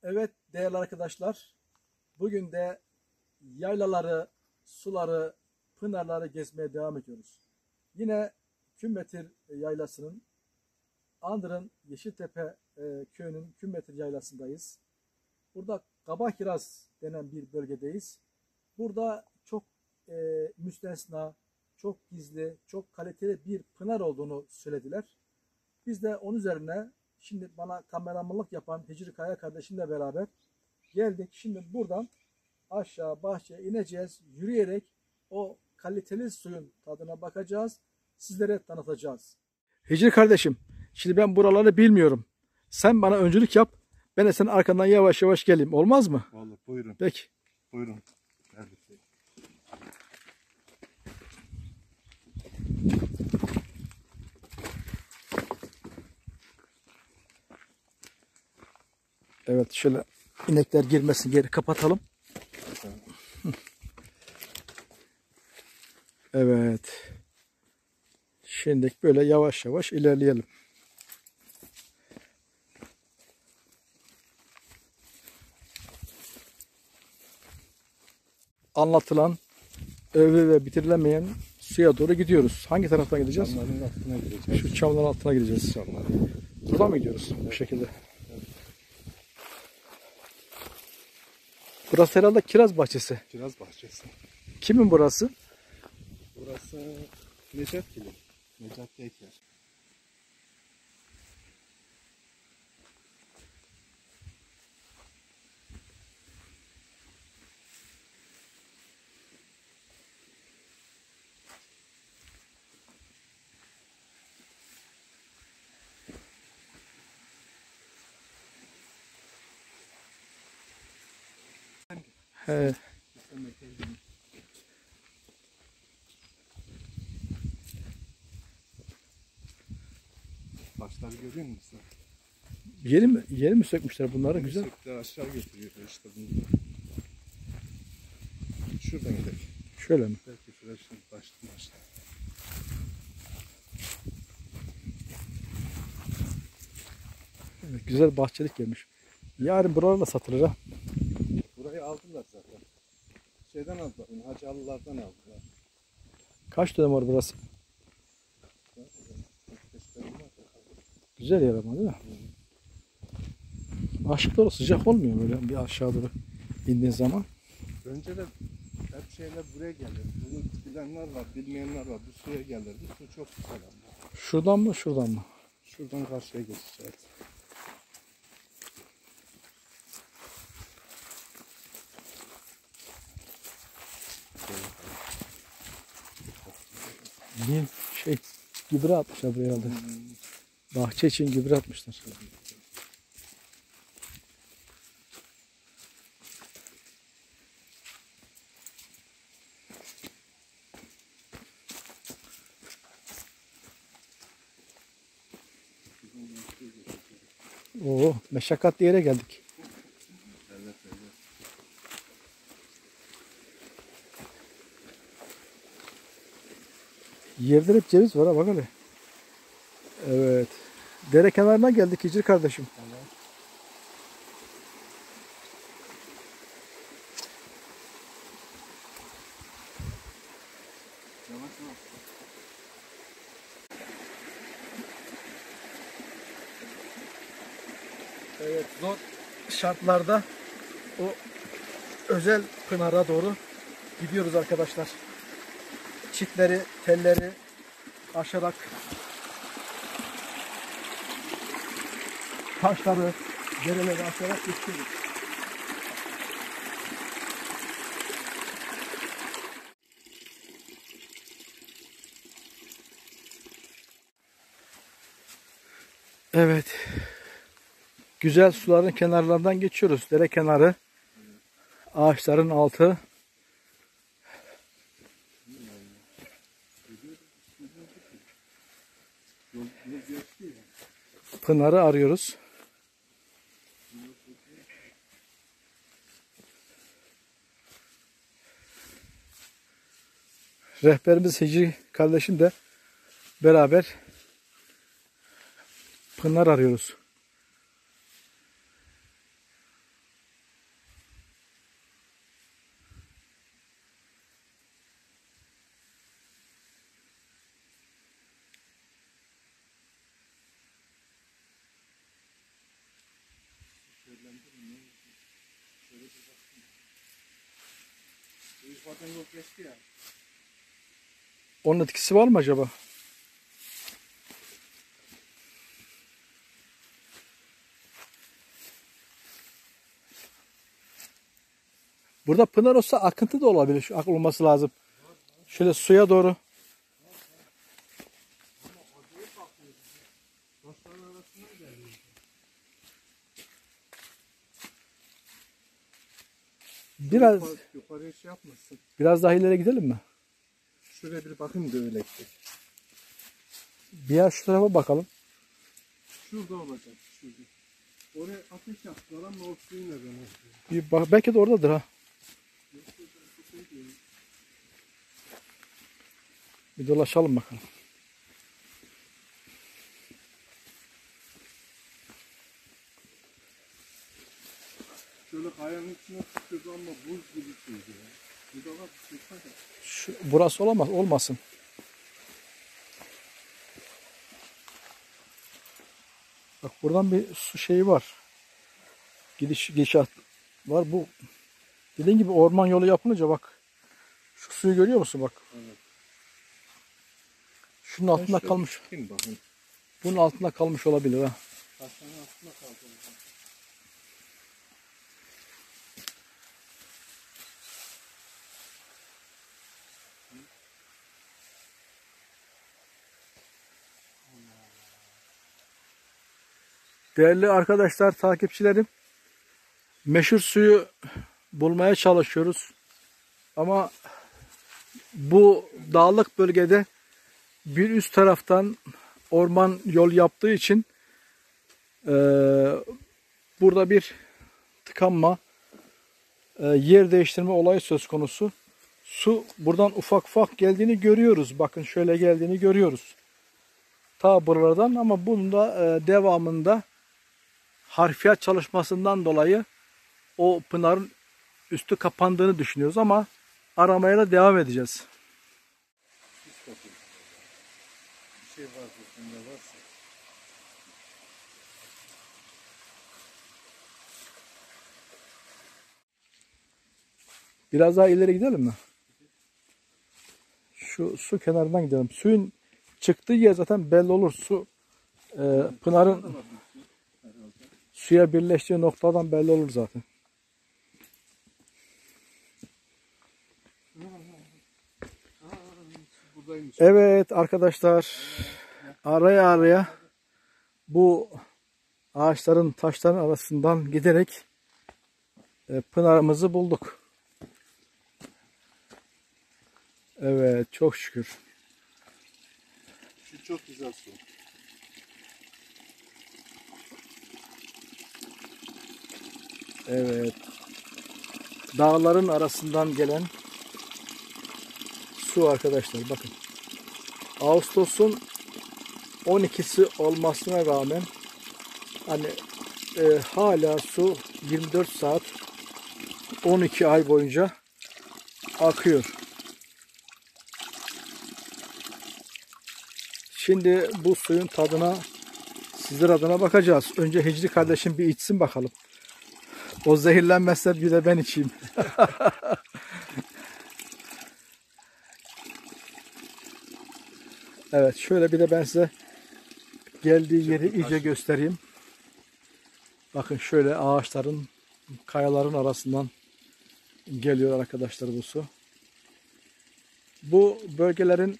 Evet değerli arkadaşlar, bugün de yaylaları, suları, pınarları gezmeye devam ediyoruz. Yine Kümbetir Yaylası'nın, Andır'ın Yeşiltepe köyünün Kümbetir Yaylası'ndayız. Burada Kabakiraz denen bir bölgedeyiz. Burada çok müstesna, çok gizli, çok kaliteli bir pınar olduğunu söylediler. Biz de onun üzerine şimdi bana kameramanlık yapan Hicri Kaya kardeşimle beraber geldik. Şimdi buradan aşağı bahçeye ineceğiz. Yürüyerek o kaliteli suyun tadına bakacağız. Sizlere tanıtacağız. Hicri kardeşim, şimdi ben buraları bilmiyorum. Sen bana öncülük yap. Ben de senin arkandan yavaş yavaş geleyim. Olmaz mı? Olur, buyurun. Peki. Buyurun. Evet, şöyle inekler girmesin, geri kapatalım. Evet. Şimdi böyle yavaş yavaş ilerleyelim. Anlatılan, övü ve bitirilemeyen suya doğru gidiyoruz. Hangi taraftan gideceğiz? Çamların altına gireceğiz. Şu çamların altına gideceğiz. Çamların. Buradan mı gidiyoruz? Bu şekilde. Burası herhalde kiraz bahçesi. Kiraz bahçesi. Kimin burası? Burası Necatgil'in. Necat Keyker. He. Başları görüyor musun? Yeri mi sökmüşler bunları? Güzel. Sökler aşağı götürüyor işte bunu. Şuradan gidelim. Şöyle mi? Belki şuraya şimdi başlar. Evet, güzel bahçelik gelmiş. Yarın buralarla satılır ha. Burayı aldılar zaten. Şeyden aldılar, bunu Hacıalılardan aldılar. Kaç dönem var burası? Güzel yer ama değil mi? Aşık doğru sıcak olmuyor böyle bir aşağı doğru indiğin zaman. Önceden hep şeyler buraya gelir. Bunu bilenler var, bilmeyenler var. Bu suya gelir. Bu su çok güzel ama. Şuradan mı şuradan mı? Şuradan karşıya geçeceğiz. Niye gübre atmışlar buraya herhalde. Bahçe için gübre atmışlar. Oo, meşakkatli yere geldik. Evet. Yerde hep ceviz var ha bak hele. Evet. Dere kenarına geldik Hicri kardeşim. Evet, zor şartlarda o özel pınara doğru gidiyoruz arkadaşlar. Çitleri, telleri aşarak, taşları, dereleri aşarak geçiyoruz. Evet. Güzel suların kenarlarından geçiyoruz. Dere kenarı, ağaçların altı. Pınarı arıyoruz. Rehberimiz Hicri kardeşim de beraber pınar arıyoruz. Zaten yol geçti ya. Onun etkisi var mı acaba? Burada pınar olsa akıntı da olabilir. Şu akıl olması lazım. Şöyle suya doğru. Taşların arasından geliyor. Biraz Yukarıya şey yapmasın. biraz daha ileri gidelim mi? Şuraya bir bakayım da öyle gidelim. Bir yer şu tarafa bakalım. Şurada olacak. Şurada. Oraya ateş yaptılar ama o suyu nereden olsun? Bir bak, belki de oradadır ha. Bir dolaşalım bakalım. Şöyle kayanın içine tutuyordu ama buz gibi suydu ya. Bir de bak, Burası olamaz, olmasın. Bak buradan bir su şeyi var. Gidişat var. Bu dediğin gibi orman yolu yapılınca bak. Şu suyu görüyor musun bak. Evet. Şunun altında kalmış. Bakayım. Bunun altında kalmış olabilir ha. Taşların altında kaldı. Değerli arkadaşlar, takipçilerim, meşhur suyu bulmaya çalışıyoruz. Ama bu dağlık bölgede bir üst taraftan orman yol yaptığı için burada bir tıkanma, yer değiştirme olayı söz konusu. Su buradan ufak ufak geldiğini görüyoruz. Bakın şöyle geldiğini görüyoruz. Ta buralardan, ama bunun da devamında harfiyat çalışmasından dolayı o pınarın üstü kapandığını düşünüyoruz ama aramaya da devam edeceğiz. Bir şey var burada varsa. Biraz daha ileri gidelim mi? Şu su kenarından gidelim. Suyun çıktığı yer zaten belli olur. Su pınarın suya birleştiği noktadan belli olur zaten. Evet arkadaşlar, araya araya bu ağaçların, taşların arasından giderek pınarımızı bulduk. Evet, çok şükür. Şu çok güzel su. Evet. Dağların arasından gelen su arkadaşlar, bakın. Ağustos'un 12'si olmasına rağmen hani hala su 24 saat 12 ay boyunca akıyor. Şimdi bu suyun tadına sizler adına bakacağız. Önce Hicri kardeşim bir içsin bakalım. O zehirlenmezse bir de ben içeyim. Evet, şöyle bir de ben size geldiği yeri iyice göstereyim. Bakın şöyle ağaçların, kayaların arasından geliyor arkadaşlar bu su. Bu bölgelerin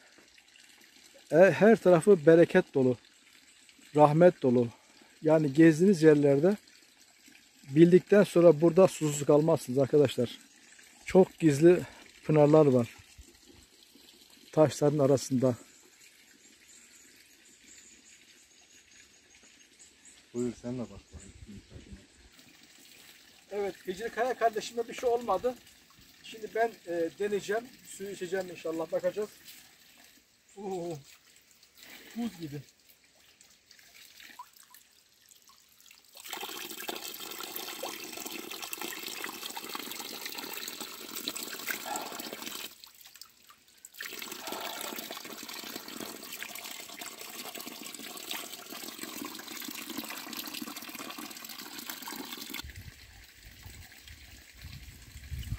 her tarafı bereket dolu, rahmet dolu. Yani gezdiğiniz yerlerde bildikten sonra burada susuz kalmazsınız arkadaşlar. Çok gizli pınarlar var taşların arasında. Buyur sen de bak. Evet, Hicri Kaya kardeşime bir şey olmadı. Şimdi ben deneyeceğim. Suyu içeceğim inşallah, bakacağız. Oo, buz gibi.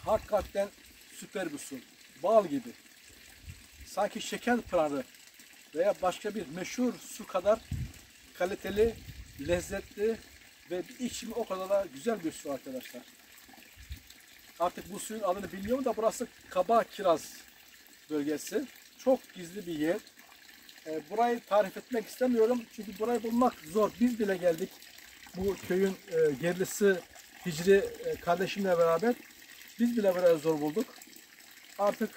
Hakikaten süper bir su. Bal gibi. Sanki şeker pınarı veya başka bir meşhur su kadar kaliteli, lezzetli ve içimi o kadar da güzel bir su arkadaşlar. Artık bu suyun adını bilmiyorum da burası Kaba Kiraz bölgesi. Çok gizli bir yer. Burayı tarif etmek istemiyorum çünkü burayı bulmak zor. Biz bile geldik bu köyün yerlisi Hicri kardeşimle beraber. Biz bile burayı zor bulduk. Artık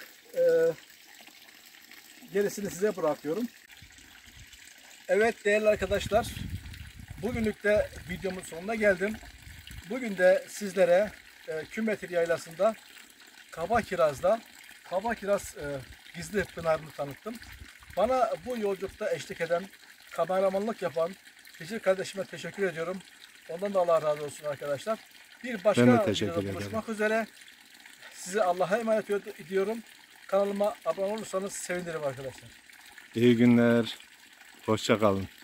gerisini size bırakıyorum. Evet değerli arkadaşlar, bugünlük de videomun sonuna geldim. Bugün de sizlere Kümbetir Yaylası'nda Kaba Kiraz'da Kaba Kiraz gizli pınarını tanıttım. Bana bu yolculukta eşlik eden, kameramanlık yapan Hicri kardeşime teşekkür ediyorum. Ondan da Allah razı olsun arkadaşlar. Bir başka Ben de teşekkür videoda ederim. buluşmak üzere. Sizi Allah'a emanet ediyorum. Kanalıma abone olursanız sevinirim arkadaşlar. İyi günler. Hoşça kalın.